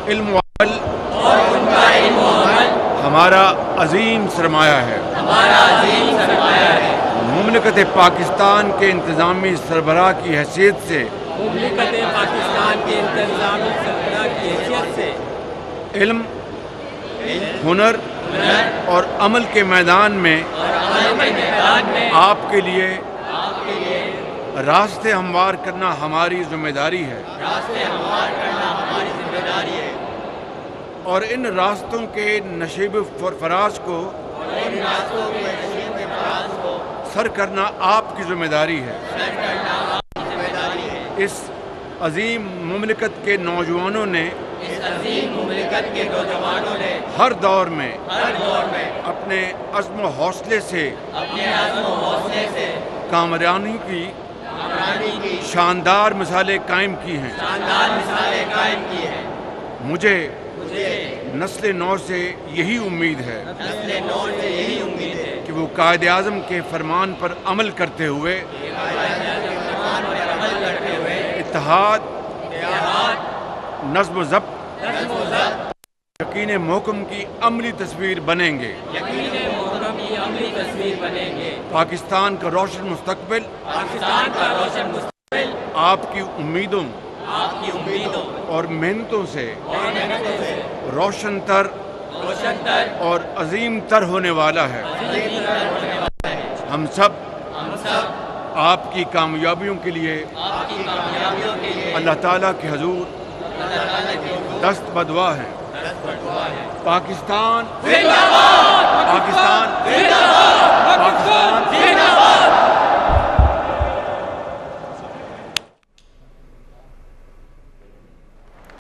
علم و عمل ہمارا عظیم سرمایہ ہے۔ مملکت پاکستان کے انتظامی سربراہ کی حیثیت سے علم، ہنر اور عمل کے میدان میں آپ کے لیے راستے ہموار کرنا ہماری ذمہ داری ہے، اور ان راستوں کے نشیب فراز کو سر کرنا آپ کی ذمہ داری ہے۔ اس عظیم مملکت کے نوجوانوں نے ہر دور میں اپنے عزم و حوصلے سے کامرانی کی شاندار مثالیں قائم کی ہیں۔ مجھے نسل نو سے یہی امید ہے کہ وہ قائد اعظم کے فرمان پر عمل کرتے ہوئے اتحاد، نظم و ضبط، یقین محکم کی عملی تصویر بنیں گے۔ پاکستان کا روشن مستقبل آپ کی امیدوں اور محنتوں سے روشن تر اور عظیم تر ہونے والا ہے۔ ہم سب آپ کی کامیابیوں کے لیے اللہ تعالیٰ کے حضور دست بدعا ہیں۔ پاکستان زندہ باد! پاکستان زندہ باد! پاکستان زندہ باد!